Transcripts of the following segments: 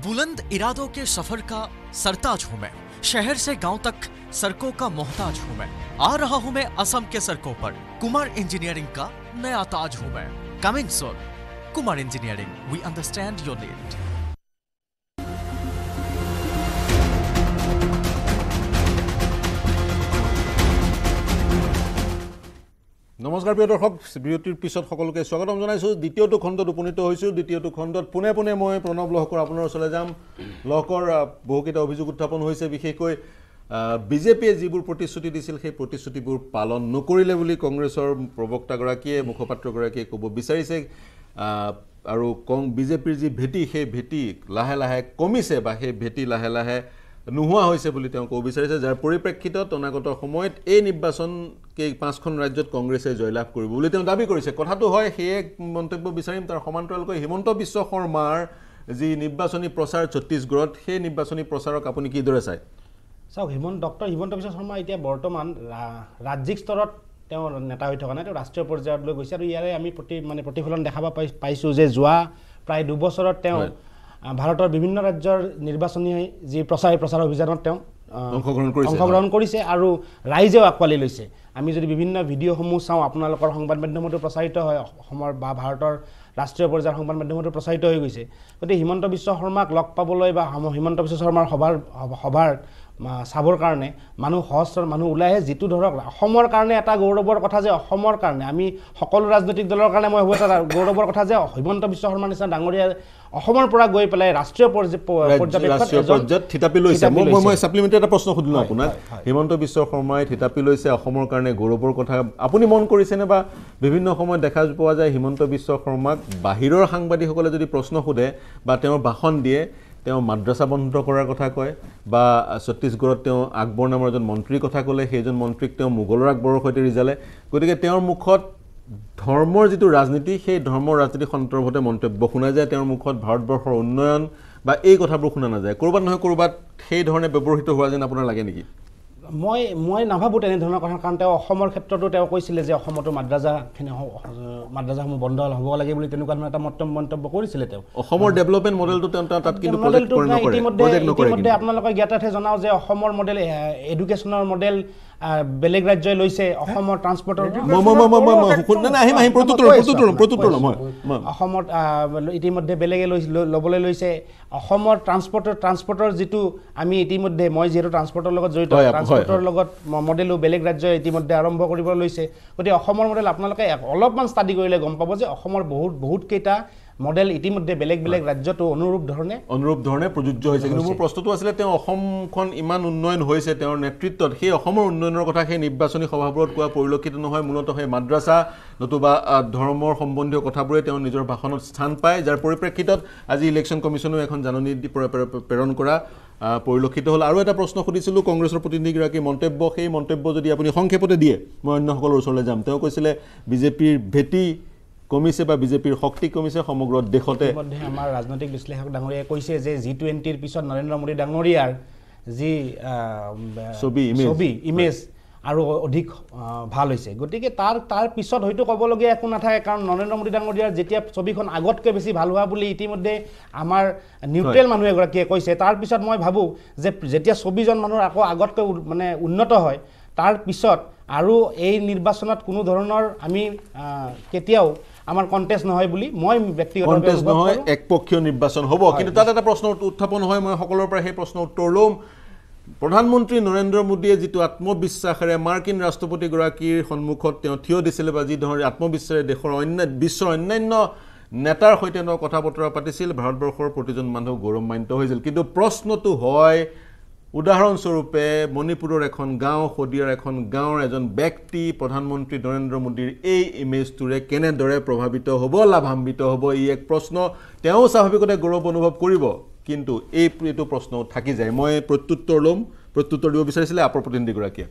बुलंद इरादों के सफर का सरताज हूं मैं, शहर से गांव तक सड़कों का मोहताज हूं मैं। आ रहा हूं मैं असम के सड़कों पर, कुमार इंजीनियरिंग का नया ताज हूं मैं। Coming soon, Kumar engineering, we understand your need. নমস্কাৰ প্ৰিয় দৰ্শক, বিৰতিৰ পিছত সকলোকে স্বাগতম জনাইছো। দ্বিতীয়টো খণ্ডত উপনীত হৈছো। দ্বিতীয়টো খণ্ডত পুনে মই প্ৰণৱ লহকৰ আপোনাৰ ওচৰলৈ যাম। লহকৰ বহুকেইটা অভিযোগ উত্থাপন হৈছে, বিশেষকৈ বিজেপিয়ে যিবোৰ প্ৰতিশ্ৰুতি দিছিল সেই প্ৰতিশ্ৰুতিবোৰ পালন নকৰিলে বুলি কংগ্ৰেছৰ প্ৰবক্তাগৰাকীয়ে মুখপাত্ৰগৰাকীয়ে ক'ব বিচাৰিছে। আৰু বিজেপিৰ যি ভেটি সেই ভেটি লাহে লাহে কমিছে বা সেই ভেটি লাহে লাহে নোহোৱা হৈছে বুলি তেওঁ ক'ব বিচাৰিছে, যাৰ পৰিপ্ৰেক্ষিতত অনাগত সময়ত এই নিৰ্বাচনকেই 5খন ৰাজ্যত কংগ্ৰেছে জয়লাভ কৰিব বুলি তেওঁ দাবী কৰিছে। কথাটো হয়, সেয়ে মন্তব্য বিচাৰিম। তাৰ সমান্তৰালকৈ হিমন্ত বিশ্ব শৰ্মাৰ যি নিৰ্বাচনী প্ৰচাৰ ছত্তীশগড়ত, সেই নিৰ্বাচনী প্ৰচাৰক আপুনি কিদৰে চায়? চাওক, ডক্টৰ হিমন্ত বিশ্ব শৰ্মা এতিয়া বৰ্তমান ৰাজ্যিক স্তৰত তেওঁ নেতা হৈ থকা নাই, তেওঁ ৰাষ্ট্ৰীয় পৰ্যায়লৈ গৈছে। আৰু ইয়াৰে আমি প্ৰতিফলন দেখাব পাইছোঁ যে যোৱা প্ৰায় 2 বছৰত তেওঁ ভাৰতৰ বিভিন্ন ৰাজ্যৰ নিৰ্বাচনী যি প্ৰচাৰ অভিযানত তেওঁ অংশগ্ৰহণ কৰিছে আৰু ৰাইজেও আঁকোৱালি লৈছে। আমি যদি বিভিন্ন ভিডিঅ'সমূহ চাওঁ, আপোনালোকৰ সংবাদ মাধ্যমতো প্ৰচাৰিত হয়, অসমৰ বা ভাৰতৰ ৰাষ্ট্ৰীয় পৰ্যায়ৰ সংবাদ মাধ্যমতো প্ৰচাৰিত হৈ গৈছে। গতিকে হিমন্ত বিশ্ব শৰ্মাক লগ পাবলৈ বা হিমন্ত বিশ্ব শৰ্মাৰ সভাৰ চাবৰ কাৰণে সহস্ৰ মানুহ ওলাই আহে। যিটো ধৰক অসমৰ কাৰণে এটা গৌৰৱৰ কথা যে অসমৰ কাৰণে আমি সকলো ৰাজনৈতিক দলৰ কাৰণে মই ভাবোঁ এটা গৌৰৱৰ কথা যে হিমন্ত বিশ্ব শৰ্মাৰ নিচিনা ডাঙৰীয়া অসমৰ পৰা গৈ পেলাই ৰাষ্ট্ৰীয় পৰ্যায়ত থিতাপি লৈছে। মই ছাপ্লিমেণ্টাৰী এটা প্ৰশ্ন সুধিলোঁ আপোনাক। হিমন্ত বিশ্ব শৰ্মাই থিতাপি লৈছে, অসমৰ কাৰণে গৌৰৱৰ কথা আপুনি মন কৰিছেনে? বা বিভিন্ন সময়ত দেখা পোৱা যায় হিমন্ত বিশ্ব শৰ্মাক বাহিৰৰ সাংবাদিকসকলে যদি প্ৰশ্ন সোধে বা তেওঁৰ ভাষণ দিয়ে, তেওঁ মাদ্ৰাছা বন্ধ কৰাৰ কথা কয়, বা ছত্তীশগড়ত তেওঁ আকবৰ নামৰ এজন মন্ত্ৰীৰ কথা ক'লে, সেইজন মন্ত্ৰীক তেওঁ মোগলৰ আকবৰৰ সৈতে ৰিজালে। গতিকে তেওঁৰ মুখত ধৰ্মৰ যিটো ৰাজনীতি, সেই ধৰ্মৰ ৰাজনীতি সন্দৰ্ভতে মন্তব্য শুনা যায়। তেওঁৰ মুখত ভাৰতবৰ্ষৰ উন্নয়ন বা এই কথাবোৰ শুনা নাযায়। ক'ৰবাত নহয় ক'ৰবাত সেই ধৰণে ব্যৱহৃত হোৱা যেন আপোনাৰ লাগে নেকি? মই নাভাবোঁ তেনেধৰণৰ কথা, কাৰণ তেওঁ অসমৰ ক্ষেত্ৰতো তেওঁ কৈছিলে যে অসমতো মাদ্ৰাজাসমূহ বন্ধ হ'ব লাগে বুলি তেনেকুৱা ধৰণৰ এটা মন্তব্য কৰিছিলে তেওঁ। অসমৰ ডেভেলপমেণ্ট মডেলটো তেওঁ তাত কিন্তু ইতিমধ্যে আপোনালোকে জ্ঞাতাৰ্থে জনাওঁ যে অসমৰ মডেল, এডুকেশ্যনৰ মডেল বেলেগ ৰাজ্যই লৈছে। অসমৰ ট্ৰান্সপৰ্টৰ অসমত ইতিমধ্যে বেলেগে ল'বলৈ লৈছে। অসমৰ ট্ৰান্সপৰ্টৰ যিটো আমি ইতিমধ্যে মই যিহেতু ট্ৰান্সপৰ্টৰ লগত জড়িত, ট্ৰান্সপৰ্টৰ লগত মডেলো বেলেগ ৰাজ্যই ইতিমধ্যে আৰম্ভ কৰিব লৈছে। গতিকে অসমৰ মডেল আপোনালোকে অলপমান ষ্টাডি কৰিলে গম পাব যে অসমৰ বহুত কেইটা মডেল ইতিমধ্যে বেলেগ ৰাজ্যতো অনুৰূপ ধৰণে প্ৰযোজ্য হৈছে। কিন্তু মোৰ প্ৰশ্নটো আছিলে, তেওঁ অসমখন ইমান উন্নয়ন হৈছে তেওঁৰ নেতৃত্বত, সেই অসমৰ উন্নয়নৰ কথা সেই নিৰ্বাচনী সভাবোৰত কোৱা পৰিলক্ষিত নহয়। মূলতঃ সেই মাদ্ৰাছা নতুবা ধৰ্মৰ সম্বন্ধীয় কথাবোৰে তেওঁ নিজৰ ভাষণত স্থান পায়, যাৰ পৰিপ্ৰেক্ষিতত আজি ইলেকশ্যন কমিশ্যনেও এখন জাননী প্ৰেৰণ কৰা পৰিলক্ষিত হ'ল। আৰু এটা প্ৰশ্ন সুধিছিলোঁ কংগ্ৰেছৰ প্ৰতিনিধিগৰাকীৰ মন্তব্য, সেই মন্তব্য যদি আপুনি সংক্ষেপতে দিয়ে মই অন্যসকলৰ ওচৰলৈ যাম। তেওঁ কৈছিলে বিজেপিৰ ভেটি কমিছে বা বিজেপিৰ শক্তি কমিছে সমগ্ৰ দেশতে। আমাৰ ৰাজনৈতিক বিশ্লেষক ডাঙৰীয়াই কৈছে যে G20ৰ পিছত নৰেন্দ্ৰ মোদী ডাঙৰীয়াৰ যি ছবি ইমেজ আৰু অধিক ভাল হৈছে। গতিকে তাৰ পিছত হয়তো ক'বলগীয়া একো নাথাকে, কাৰণ নৰেন্দ্ৰ মোদী ডাঙৰীয়াৰ যেতিয়া ছবিখন আগতকৈ বেছি ভাল হোৱা বুলি ইতিমধ্যে আমাৰ নিউট্ৰেল মানুহ এগৰাকীয়ে কৈছে। তাৰপিছত মই ভাবোঁ যে যেতিয়া 24জন মানুহৰ আকৌ আগতকৈ উন্নত হয়, তাৰ পিছত আৰু এই নিৰ্বাচনত কোনো ধৰণৰ আমি কেতিয়াও আমাৰ কণ্টেষ্ট নহয় বুলি মই ব্যক্তিগতভাৱে নহয়, একপক্ষীয় নিৰ্বাচন হ'ব। কিন্তু তাত এটা প্ৰশ্ন উত্থাপন হয়, মই সকলোৰে পৰা সেই প্ৰশ্ন উত্তৰ ল'ম। প্ৰধানমন্ত্ৰী নৰেন্দ্ৰ মোদীয়ে যিটো আত্মবিশ্বাসেৰে মাৰ্কিন ৰাষ্ট্ৰপতিগৰাকীৰ সন্মুখত তেওঁ থিয় দিছিলে বা যি ধৰণে আত্মবিশ্বাসেৰে বিশ্বৰ অন্যান্য নেতাৰ সৈতে তেওঁ কথা বতৰা পাতিছিল, ভাৰতবৰ্ষৰ প্ৰতিজন মানুহ গৌৰৱান্বিত হৈছিল। কিন্তু প্ৰশ্নটো হয়, উদাহৰণস্বৰূপে মণিপুৰৰ এখন গাঁও, শদিয়াৰ এখন গাঁৱৰ এজন ব্যক্তি প্ৰধানমন্ত্ৰী নৰেন্দ্ৰ মোদীৰ এই ইমেজটোৰে কেনেদৰে প্ৰভাৱিত হ'ব, লাভান্বিত হ'ব, ই এক প্ৰশ্ন। তেওঁ স্বাভাৱিকতে গৌৰৱ অনুভৱ কৰিব, কিন্তু এইটো প্ৰশ্ন থাকি যায়। মই প্ৰত্যুত্তৰ দিব বিচাৰিছিলে আপৰ প্ৰতিনিধিগৰাকীয়ে।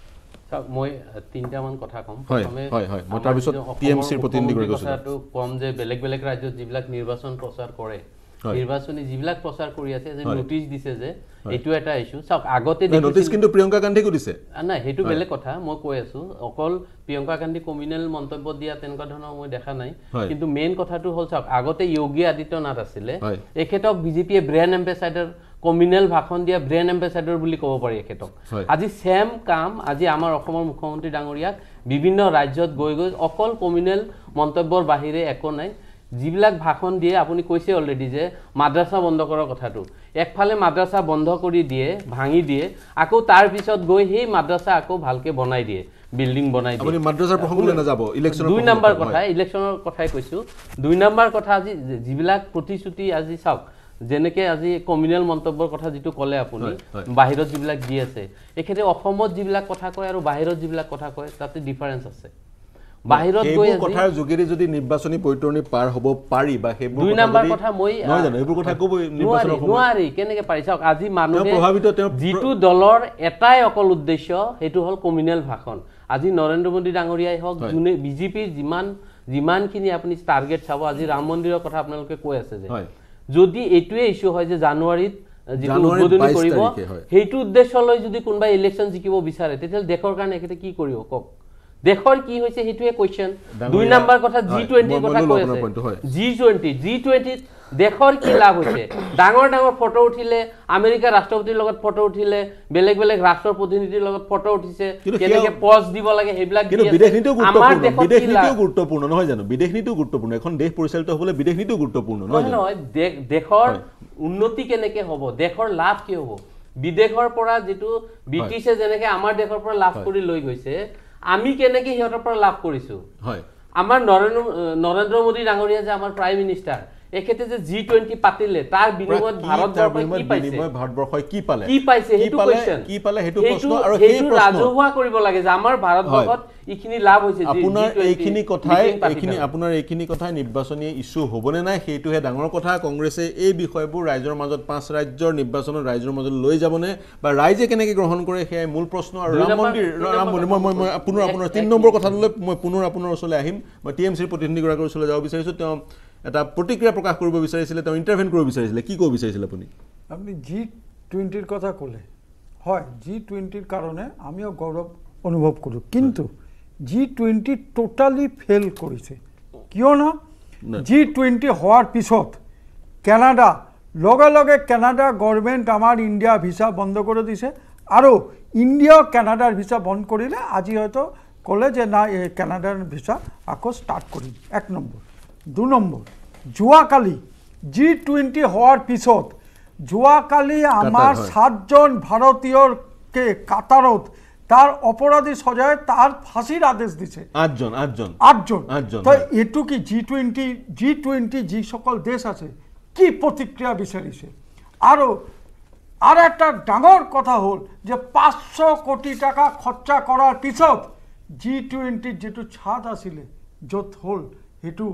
মই 3টামান কথা ক'ম। মই তাৰপিছত TMCৰ প্ৰতিনিধিগৰাকীয়ে কথাটো ক'ম যে বেলেগ ৰাজ্যত যিবিলাক নিৰ্বাচন প্ৰচাৰ কৰে নিৰ্বাচনী যিবিলাক প্ৰচাৰ কৰি আছে যে নোটিছ দিছে যে এইটো এটা ইস্যু চাওক আগতে নোটিছ কিন্তু প্ৰিয়ংকা গান্ধীকো দিছে নাই সেইটো বেলেগ কথা মই কৈ আছো অকল প্ৰিয়ংকা গান্ধী কমিউনেল মন্তব্য দিয়া তেনেকুৱা ধৰণৰ মই দেখা নাই কিন্তু মেইন কথাটো হ'ল চাওক আগতে যোগী আদিত্যনাথ আছিলে এখেতক বিজেপিয়ে ব্ৰেণ্ড এম্বেছাডৰ কমিউনেল ভাষণ দিয়া ব্ৰেণ্ড এম্বেছাডৰ বুলি ক'ব পাৰি এখেতক আজি সেম কাম আজি আমাৰ অসমৰ মুখ্যমন্ত্ৰী ডাঙৰীয়াক বিভিন্ন ৰাজ্যত গৈ অকল কমিউনেল মন্তব্যৰ বাহিৰে একো নাই যিবিলাক ভাষণ দিয়ে আপুনি কৈছে অলৰেডি যে মাদ্ৰাসা বন্ধ কৰাৰ কথাটো একফালে মাদ্ৰাসা বন্ধ কৰি দিয়ে ভাঙি দিয়ে আকৌ তাৰ পিছত গৈ সেই মাদ্ৰাসা আকৌ ভালকে বনাই দিয়ে বিল্ডিং বনাই দিয়ে আপুনি মাদ্ৰাসাৰ প্ৰসংগলৈ নাযাব ইলেকশ্যনৰ 2 নম্বৰ কথা ইলেকশ্যনৰ কথাই কৈছো 2 নম্বৰ কথা আজি যিবিলাক প্ৰতিশ্ৰুতি আজি চাওক যেনেকে আজি কমিউনেল মন্তব্যৰ কথা যেটো কলে আপুনি বাহিৰত যিবিলাক দি আছে এখেতে অসমত যিবিলাক কথা কয় আৰু বাহিৰত যিবিলাক কথা কয় তাতে ডিফাৰেন্স আছে বাহিৰত গৈ আছে কথাৰ যোগেৰে যদি নিৰ্বাচনী বৈতৰণি পাৰ হ'ব পাৰি বা হেবোৰ 2 নম্বৰ কথা মই নহয় জানো হেবোৰ কথা কব নিৰ্বাচনৰ নোৱাৰি কেনেকে পাৰি চাওক আজি মানুহে প্ৰভাৱিত যেটো দলৰ এটাই অকল উদ্দেশ্য হেতু হল কমিউনেল ভাষণ আজি নৰেন্দ্ৰ মোদী ডাঙৰীয়াই হওক জুনে বিজেপিৰ যিমানখিনি আপুনি টাৰ্গেট চাব আজি ৰাম মন্দিৰৰ কথা আপোনালোকে কৈ আছে যে যদি এটুৱে ইস্যু হয় যে জানুৱাৰীত যেটো উদ্বোধনী কৰিব হেতু উদ্দেশ্যলৈ যদি কোনবা ইলেকশ্যন জিকিব বিচাৰে তেতিয়াল দেশৰ কাৰণে একেতে কি কৰিব কক দেখৰ কি হৈছে হেতুৱে কোৱেশ্চন 2 নম্বৰ কথা G20 কথা কৈ আছে G20 দেখৰ কি লাভ হৈছে ডাঙৰ ফটো উঠিলে আমেৰিকা ৰাষ্ট্ৰপতিৰ লগত ফটো উঠিলে বেলেগ বেলেগ ৰাষ্ট্ৰৰ প্ৰতিনিধিৰ লগত ফটো উঠিছে কেনেকে পজ দিব লাগে হেবিলাক কিন্তু বিদেশ নীতিও গুৰুত্বপূৰ্ণ নহয় জানো বিদেশ নীতিও গুৰুত্বপূৰ্ণ এখন দেশ পৰিচালিত হ'লে বিদেশ নীতিও গুৰুত্বপূৰ্ণ নহয় দেশৰ উন্নতি কেনেকে হ'ব দেশৰ লাভ কি হ'ব বিদেশৰ পৰা যেটো ব্ৰিটিছে যেনেকে আমাৰ দেশৰ পৰা লাভ কৰি লৈ গৈছে আমি কেনেকে হিহঁতৰ পৰা লাভ কৰিছো হয় আমাৰ নৰেন্দ্ৰ মোদী ডাঙৰীয়া যে আমাৰ প্ৰাইম মিনিষ্টাৰ একেতে যে G20 পাতিলে তাৰ বিনিময়ত ভাৰতবৰ্ষই কি পাইছে হেতু কোৱেশ্চন কি পালে হেতু প্ৰশ্ন আৰু সেই প্ৰশ্ন ৰাজহুৱা কৰিব লাগে যে আমাৰ ভাৰতবৰ্ষত ইখিনি লাভ হৈছে আপোনাৰ এইখিনি কথাই নিৰ্বাচনী ইস্যু হ'বনে নাই হেতুহে ডাঙৰ কথা কংগ্ৰেছে এই বিষয়বোৰ ৰাজ্যৰ মাজত 5 ৰাজ্যৰ নিৰ্বাচনৰ ৰাজ্যৰ মাজত লৈ যাবনে বা ৰাইজে কেনেকৈ গ্ৰহণ কৰে সেই মূল প্ৰশ্ন আৰু ৰাম মন্দিৰ মই আপোনাৰ 3 নম্বৰ কথালৈ মই পুনৰ আপোনাৰ ওচৰলৈ আহিম মই টিএমচিৰ প্ৰতিনিধিগৰাকীৰ ওচৰলৈ যাব বিচাৰিছো তেওঁ এটা প্ৰতিক্ৰিয়া প্ৰকাশ কৰিব বিচাৰিছিল তেওঁ ইন্টাৰভেন কৰিব বিচাৰিছিল কি ক'ব বিচাৰিছিল আপুনি G20 ৰ কথা ক'লে হয় G20 ৰ কাৰণে আমিও গৌৰৱ অনুভৱ কৰো কিন্তু G20 টোটালি ফেল কৰিছে কিয় না G20 হোৱাৰ পিছত কানাডা লগে কানাডা গভৰ্নমেন্ট আমাৰ ইন্ডিয়া ভিসা বন্ধ কৰি দিছে আৰু ইন্ডিয়া কানাডাৰ ভিসা বন্ধ কৰিলে আজি হয়তো ক'লে যে না কানাডাৰ ভিসা আকৌ ষ্টাৰ্ট কৰিম 1 নম্বৰ 2 নম্বৰ যোৱাকালি G20 হোৱাৰ পিছত যোৱাকালি আমাৰ 7 জন ভাৰতীয়ৰ কে কাটাৰত তার অপরাধী সজায় তার ফাঁসির আদেশ দিছে 8 জন তো এটু কি G20 যে সকল দেশ আছে কি প্রতিক্রিয়া বিচাৰিছে আর একটা ডাঙর কথা হল যে 500 কোটি টাকা খরচা করার পিছত G20 যেটু ছাদ আছিল যত হল হেতু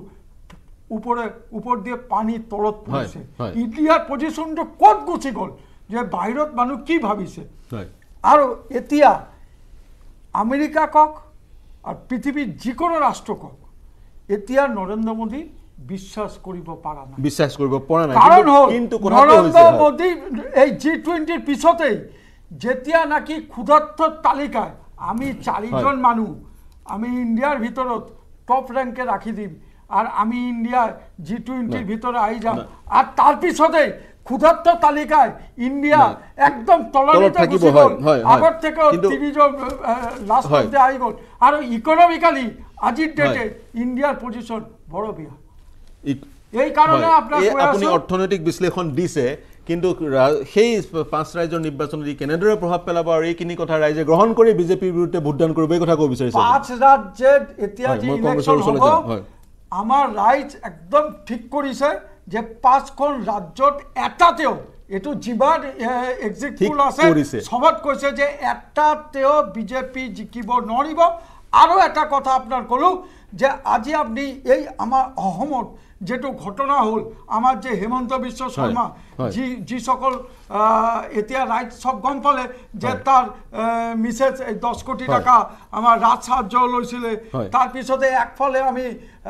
উপর দিয়ে পানি তলত পড়ছে ইন্ডিয়ার পজিশনটো কত গুছি গল যে বাহিৰত মানুহ কি ভাবিছে আৰু এতিয়া আমেৰিকা কক আর পৃথিবীর যিকোনো রাষ্ট্র কক এতিয়া নরেন্দ্র মোদী বিশ্বাস কৰিব পাৰা নাই কারণ কিন্তু নরেন্দ্র মোদী এই G20 পিছতেই যেতিয়া নাকি ক্ষুধার্ত তালিকায় আমি 4 জন মানুহ আমি ইন্ডিয়ার ভিতৰত টপ র্যাঙ্কে রাখি দিম আর আমি ইন্ডিয়া G20 ভিতরে আই যাম আর তার পিছতেই ক্ষুধার্ত তালিকায় ইন্ডিয়া একদম তলনিতে গুছি গল আগর থেকে 30 জন লাস্ট অফ আই গল আর ইকোনমিক্যালি আজির ডেটে ইন্ডিয়ার পজিশন বড় বিয়া এই কারণে আপনি অর্থনৈতিক বিশ্লেষণ দিছে কিন্তু সেই 5 ৰাজ্যৰ নিৰ্বাচনত কেনেদৰে প্ৰভাৱ পেলাব আৰু এইখিনি কথা ৰাইজে গ্ৰহণ কৰি বিজেপিৰ বিৰুদ্ধে ভোটদান কৰিব এই কথা ক'ব বিচাৰিছে 5 ৰাজ্যত এতিয়া যে ইলেকশ্যন হ'ব আমাৰ ৰাইজ একদম ঠিক কৰিছে যে 5খন ৰাজ্যত এটাতেও এটো জিবাৰ এক্সিট পোল আছে সবত কৈছে যে এটাতেও বিজেপি জিকিব নোৱাৰিব আৰু এটা কথা আপোনাৰ কলো যে আজি আপনি এই আমাৰ অসমত যেটো ঘটনা হল আমার যে হেমন্ত বিশ্ব শর্মা যি সকল এতিয়া রাইট সব গম পালে যে তার মিসেজ 10 কোটি টাকা আমার রাজ সাহায্য লইছিলে তার পিছতে একফলে আমি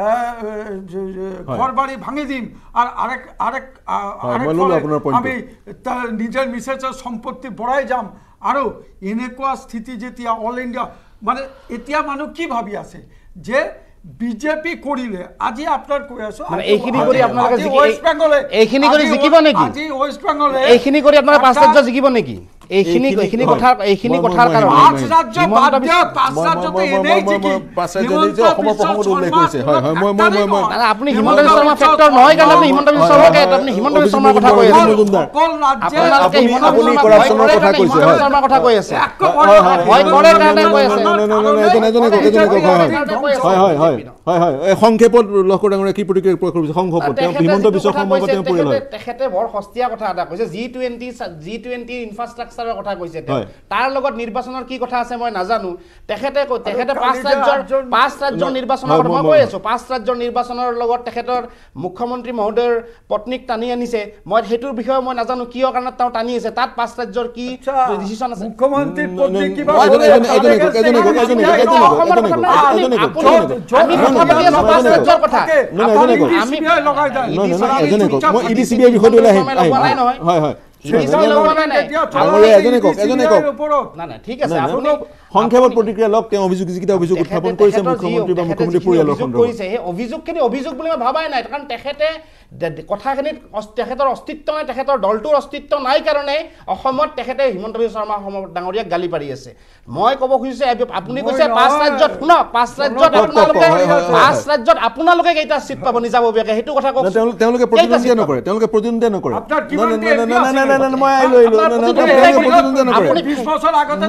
ঘর বাড়ি ভাঙি দিম আর আরেক আমি নিজের মিসেজের সম্পত্তি বড়াই যাম আৰু এনেকুৱা স্থিতি যেতিয়া অল ইন্ডিয়া মানে এতিয়া মানুহ কি ভাবি আছে যে বিজেপি কৰিলে আজি আপোনাৰ কৈ আছো মানে এইখিনি কৰি আপোনালোকে ওয়েস্ট বেংগলে এইখিনি কৰি জিকিব নেকি আজি ওয়েস্ট বেংগলে এইখিনি কৰি আপোনালোকে 5 ৰাজ্য জিকিব নেকি এইখিনি কথাৰ কাৰণে 5 ৰাজ্য বাদ দিয়া 5 ৰাজ্যতে এনেই জিকি 5 ৰাজ্য যে অসমৰ প্ৰসংগত উল্লেখ কৰিছে হয় হয় মই আপুনি হিমন্ত বিশ্ব শৰ্মা ফেক্টৰ নহয় কাৰণ আপুনি হিমন্ত বিশ্ব শৰ্মাকে আপুনি হিমন্ত বিশ্ব শৰ্মাৰ কথা কৈ আছে অকল ৰাজ্য আপুনি কৰাপচনৰ কথা কৈছে হয় শৰ্মাৰ কথা কৈ আছে হয় কৰে কাৰণে কৈ আছে হয় হয় এই সংক্ষেপত লক্ষ্য ডাঙৰীয়া কি প্ৰতিক্ৰিয়া প্ৰকাশ কৰিছে সংক্ষেপত তেওঁ হিমন্ত বিশ্ব শৰ্মাৰ কথা পৰিল তেখেতে বৰ সস্তীয়া কথা এটা কৈছে G20 ইনফ্ৰাষ্ট্ৰাকচাৰৰ কথা কৈছে তাৰ লগত নিৰ্বাচনৰ কি কথা আছে মই নাজানো তেখেতে 5 ৰাজ্যৰ নিৰ্বাচনৰ কথা মই কৈ আছো 5 ৰাজ্যৰ নিৰ্বাচনৰ লগত তেখেতৰ মুখ্যমন্ত্ৰী মহোদয়ৰ পত্নীক টানি আনিছে মই হেতুৰ বিষয়ে মই নাজানো কিয় কাৰণত তেওঁ টানি আছে তাত 5 ৰাজ্যৰ কি ডিসিশন আছে মুখ্যমন্ত্ৰীৰ পত্নী কিবা সংক্ষেপত প্ৰতিক্ৰিয়া লওক তেওঁ অভিযোগ যিকিটা অভিযোগ উত্থাপন কৰিছে মুখ্যমন্ত্ৰী বা মুখ্যমন্ত্ৰী পৰিয়ালৰ সন্দৰ্ভত কৰিছে এই অভিযোগখিনি অভিযোগ বুলি মই ভাবাই নাই কাৰণ তেখেতে কথাখিনিত তেখেতৰ অস্তিত্ব নাই তেখেতৰ দলটোৰ অস্তিত্ব নাই কাৰণে অসমত তেখেতে হিমন্ত বিশ্ব শৰ্মা ডাঙৰীয়াক গালি পাৰি আছে মই ক'ব খুজিছে আপুনি কৈছে 5 ৰাজ্যত শুনক 5 ৰাজ্যত আপোনালোকে কেইটা সিট পাব নিজাববীয়াকে হেতু কথা কওক তেওঁলোকে প্ৰতিদ্বন্দ্বিতা নকৰে আপোনাৰ কিমান মই প্ৰতিদ্বন্দ্বিতা নকৰে 20 বছৰ আগতে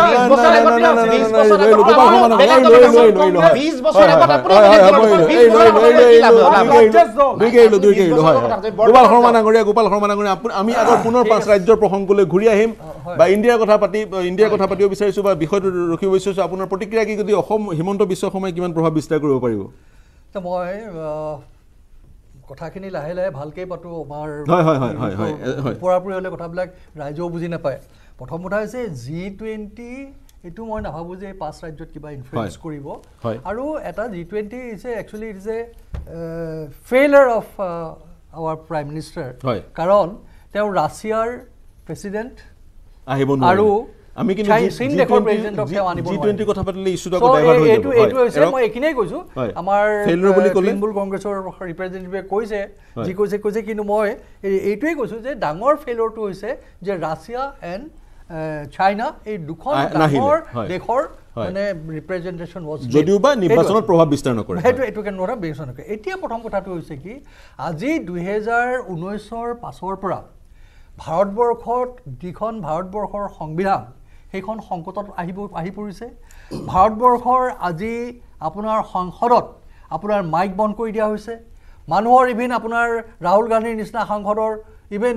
গোপাল শৰ্মা ডাঙৰীয়া আমি আগৰ পুনৰ 5 ৰাজ্যৰ প্ৰসংগলৈ ঘূৰি আহিম বা ইণ্ডিয়াৰ কথা পাতিব বিচাৰিছো বা বিষয়টো ৰখিব বিচাৰিছো আপোনাৰ প্ৰতিক্ৰিয়া কি যদি অসম হিমন্ত বিশ্ব শৰ্মাই কিমান প্ৰভাৱ বিস্তাৰ কৰিব পাৰিব তো মই কথাখিনি লাহে লাহে ভালকৈ পাতো আমাৰ পৰাপৰি হ'লে কথাবিলাক ৰাইজেও বুজি নাপায় প্ৰথম কথা হৈছে G20 এটো মই নাভাবো যে 5 ৰাজ্যত কিবা ইনফ্লুয়েন্স কৰিব আৰু এটা G20 is actually it is a failure of our prime minister কাৰণ তেওঁ ৰাছিয়াৰ প্ৰেসিডেন্ট আহিব আৰু আমি কিন্তু চীন দেশৰ প্ৰেসিডেন্টক তেওঁ আনিব G20 কথা পাতিলে ইস্যুটো ডাইভাৰ্ট হৈ যাব এইটো হৈছে মই একিনেই কৈছো আমাৰ তৃণমূল কংগ্ৰেছৰ ৰিপ্ৰেজেন্টেটিভে কৈছে যি কৈছে কিন্তু মই এইটোৱে কৈছো যে ডাঙৰ ফেইলৰটো হৈছে যে ৰাছিয়া এণ্ড চাইনা এই দুখন ডাঙৰ দেশৰ মানে ৰিপ্ৰেজেন্টেশন ওয়াজ যদিও বা নিৰ্বাচনত প্ৰভাৱ বিস্তাৰ নকৰে এইটো কেন নৰা বিস্তাৰ নকৰে এতিয়া প্ৰথম কথাটো হৈছে কি আজি 2019ৰ পাছৰ পৰা ভাৰতবৰ্ষত যিখন ভাৰতবৰ্ষৰ সংবিধান সেইখন সংকটত আহি পৰিছে ভাৰতবৰ্ষৰ আজি আপোনাৰ সংসদত আপোনাৰ মাইক বন্ধ কৰি দিয়া হৈছে মানুহৰ ইভিন আপোনাৰ ৰাহুল গান্ধীৰ নিচিনা সাংসদৰ ইভেন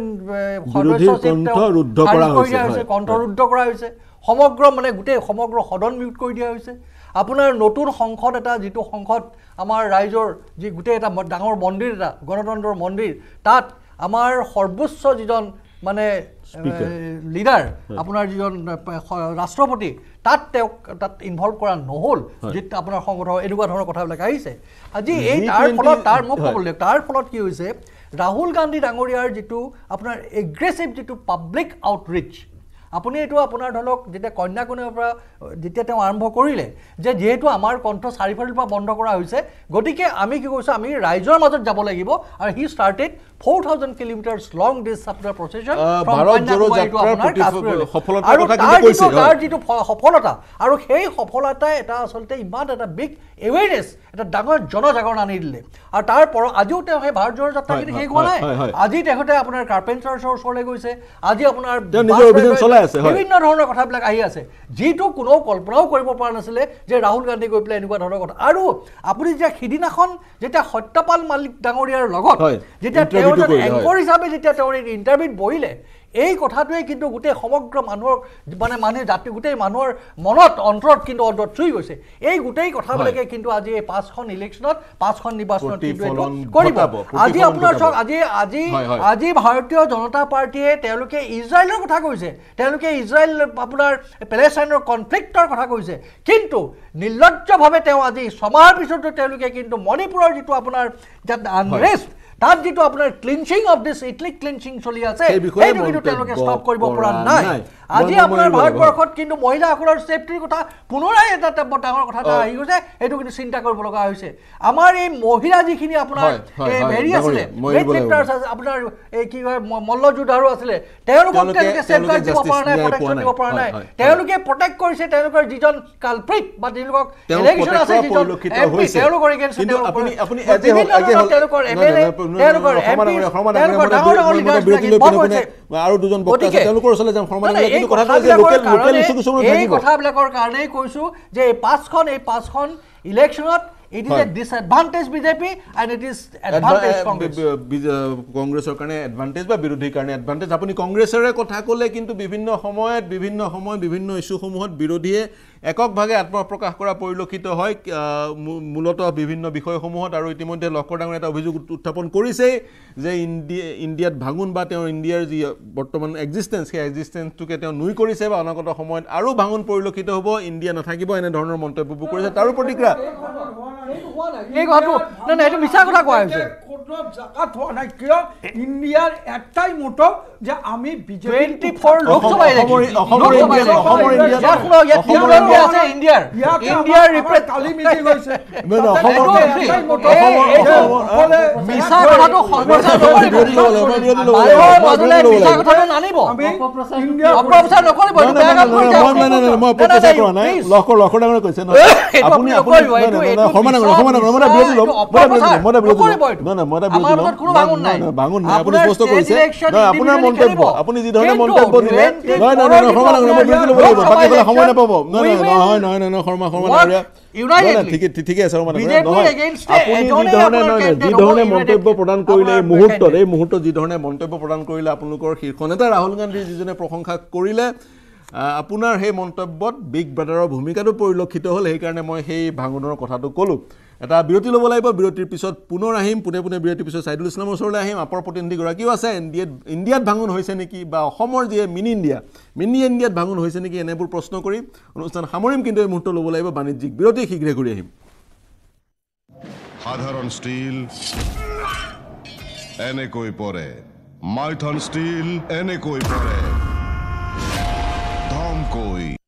কণ্ঠৰুদ্ধ কৰা হৈছে সমগ্ৰ মানে গোটেই সমগ্ৰ সদন মিউট কৰি দিয়া হৈছে আপোনাৰ নতুন সংসদ এটা যিটো সংসদ আমাৰ ৰাইজৰ যি গোটেই এটা ডাঙৰ মন্দিৰ এটা গণতন্ত্ৰৰ মন্দিৰ তাত আমাৰ সৰ্বোচ্চ যিজন মানে লিডাৰ আপোনাৰ যিজন ৰাষ্ট্ৰপতি তাত ইনভলভ কৰা নহল যেটা আপোনাৰ সংগঠন এনেকুৱা ধৰণৰ কথাবিলাক আহিছে আজি এই তাৰ ফলত কি হৈছে ৰাহুল গান্ধী ডাঙৰীয়াৰ যেটো আপোনাৰ এগ্ৰেছিভ যেটো পাব্লিক আউটৰিচ আপুনি এটো আপোনাৰ ধৰক যেটা কন্যাকুমাৰীৰ পৰা যেতিয়া তেওঁ আৰম্ভ কৰিলে যে যেহেতু আমাৰ কণ্ঠ চাৰিফালৰ পৰা বন্ধ কৰা হৈছে গতিকে আমি কি কৈছো আমি ৰাইজৰ মাজত যাব লাগিব আৰু he started 4000 kilometres long this আপোনাৰ প্ৰচেছন ভাৰত জোড়ো যাত্ৰাৰ সফলতাৰ কথা কিন্তু কৈছে তাৰ যেটো সফলতা আৰু সেই সফলতা এটা আসলতে ইমান এটা বিগ এৱেৰনেছ এটা ডাঙৰ জনজাগৰণ আনি দিলে আৰু তাৰ পৰ আজিও তেওঁ সেই ভাৰত জোড়ো যাত্ৰা কিন্তু শেষ হোৱা নাই আজি তেখেতে আপোনাৰ কাৰ্পেণ্টাৰ্ছৰ ওচৰলৈ গৈছে আজি আপোনাৰ নিজৰ অভিযান চলাই আছে বিভিন্ন ধৰণৰ কথাবিলাক আহি আছে যেটো কোনো কল্পনাও কৰিব পৰা নাছিলে যে ৰাহুল গান্ধী গৈ পেলাই এনেকুৱা ধৰণৰ কথা আৰু আপুনি যে খিদিনাখন যেতিয়া সত্যপাল মালিক ডাঙৰীয়াৰ লগত যেতিয়া এংকৰ হিচাপে যেতিয়া তেওঁ ইণ্টাৰভিউত বহিলে এই কথাটোৱে কিন্তু গোটেই সমগ্ৰ মানুহৰ মানে জাতি গোটেই মানুহৰ মনত অন্তৰত কিন্তু চুই গৈছে এই গোটেই কথাবিলাকে কিন্তু আজি এই 5খন ইলেকশ্যনত 5খন নিৰ্বাচনত কিন্তু কৰিব আজি আপোনাৰ চাওক আজি ভাৰতীয় জনতা পাৰ্টিয়ে তেওঁলোকে ইজৰাইলৰ কথা কৈছে তেওঁলোকে ইজৰাইল আপোনাৰ পেলেষ্টাইনৰ কনফ্লিক্টৰ কথা কৈছে কিন্তু নিৰ্লজ্জভাৱে তেওঁ আজি ছমাহৰ পিছতো তেওঁলোকে কিন্তু মণিপুৰৰ যিটো আপোনাৰ আনৰেষ্ট তাত যিটো আপোনাৰ cleansing of this ethnic cleansing চলি আছে সেইটো কিন্তু তেওঁলোকে ষ্টপ কৰিব পৰা নাই আজি আপোনাৰ ভাৰতবৰ্ষত কিন্তু মহিলাসকলৰ ছেফটিৰ কথা পুনৰাই এটা ডাঙৰ কথা এটা আহি গৈছে এইটো কিন্তু চিন্তা কৰিব লগা হৈছে আমাৰ এই মহিলা যিখিনি আপোনাৰ হেৰি আছিলে আপোনাৰ এই কি হয় মল্লযোদ্ধাৰো আছিলে তেওঁলোকক তেওঁলোকে ছেফগাৰ্ড দিব পৰা নাই প্ৰটেকশ্যন দিব পৰা নাই তেওঁলোকে প্ৰটেক্ট কৰিছে তেওঁলোকৰ যিজন কালপ্ৰিট বা তেওঁলোকক ইলেকশ্যন আছে যিজন এমপি তেওঁলোকৰ এগেইনষ্ট তেওঁলোকৰ এমএলএ তেওঁলোকৰ এমপি তেওঁলোকৰ ডাঙৰ ডাঙৰ লিডাৰ্ছ আৰু দুজন বক্তা আছে তেওঁলোকৰ ওচৰলৈ যাম কিন্তু কথাটো যে লোকেল ইস্যু কিছুমান থাকিব এই কথাবিলাকৰ কাৰণেই কৈছো যে এই 5খন ইলেকশ্যনত it is a disadvantage BJP and it is advantage Congress কংগ্ৰেছৰ কাৰণে এডভান্টেজ বা বিৰোধীৰ কাৰণে এডভান্টেজ আপুনি কংগ্ৰেছৰে কথা ক'লে কিন্তু বিভিন্ন সময়ত বিভিন্ন ইস্যুসমূহত বিৰোধীয়ে এককভাৱে আত্মপ্ৰকাশ কৰা পৰিলক্ষিত হয় মূলতঃ বিভিন্ন বিষয়সমূহত আৰু ইতিমধ্যে লক্ষ্য ডাঙৰ এটা অভিযোগ উত্থাপন কৰিছে যে ইণ্ডিয়াত ভাঙুন বা তেওঁৰ ইণ্ডিয়াৰ যি বৰ্তমান এক্সিষ্টেন্স সেই এক্সিষ্টেন্সটোকে তেওঁ নুই কৰিছে বা অনাগত সময়ত আৰু ভাঙুন পৰিলক্ষিত হ'ব ইণ্ডিয়া নাথাকিব এনে ধৰণৰ মন্তব্যবোৰ কৰিছে তাৰো প্ৰতিক্ৰিয়া এই কথাটো না এইটো মিছা কথা কোৱা হৈছে কোনো জাগাত হোৱা নাই কিয় ইণ্ডিয়াৰ এটাই মটো যে আমি বিজেপি 24 লোকসভা অসমৰ ইণ্ডিয়াৰ ৰিপ্ৰেজেন্ট কালি মিটিং হৈছে মিছা কথাটো সৰ্বসাধাৰণ মিছা কথাটো নানিব অপপ্ৰচাৰ নকৰিব মই অপপ্ৰচাৰ কৰা নাই লক্ষ্য ডাঙৰ কৈছে আপুনি আপোনাৰ মন্তব্য আপুনি যি ধৰণে মন্তব্য দিলে সময় নাপাব ঠিকে আছে যি ধৰণে মন্তব্য প্ৰদান কৰিলে এই মুহূৰ্তত যি ধৰণে মন্তব্য প্ৰদান কৰিলে আপোনালোকৰ শীৰ্ষ নেতা ৰাহুল গান্ধীৰ যিজনে প্ৰশংসা কৰিলে আপোনাৰ সেই মন্তব্যত বিগ ব্ৰাদাৰৰ ভূমিকাটো পৰিলক্ষিত হ'ল সেইকাৰণে মই সেই ভাঙোনৰ কথাটো ক'লোঁ এটা বিৰতি ল'ব লাগিব বিৰতিৰ পিছত পুনৰ আহিম পুনে বিৰতিৰ পিছত সাইদুল ইছলামৰ ওচৰলৈ আহিম আপৰ প্ৰতিনিধিগৰাকীও আছে ইণ্ডিয়াত ভাঙোন হৈছে নেকি বা অসমৰ যি মিনি ইণ্ডিয়াত ভাঙোন হৈছে নেকি এনেবোৰ প্ৰশ্ন কৰি অনুষ্ঠান সামৰিম কিন্তু এই মুহূৰ্ত ল'ব লাগিব বাণিজ্যিক বিৰতি শীঘ্ৰে ঘূৰি আহিম সাধাৰণ ষ্টীল এনেকৈ পৰে মাইথন ষ্টীল এনেকৈ পৰে ধমকৈ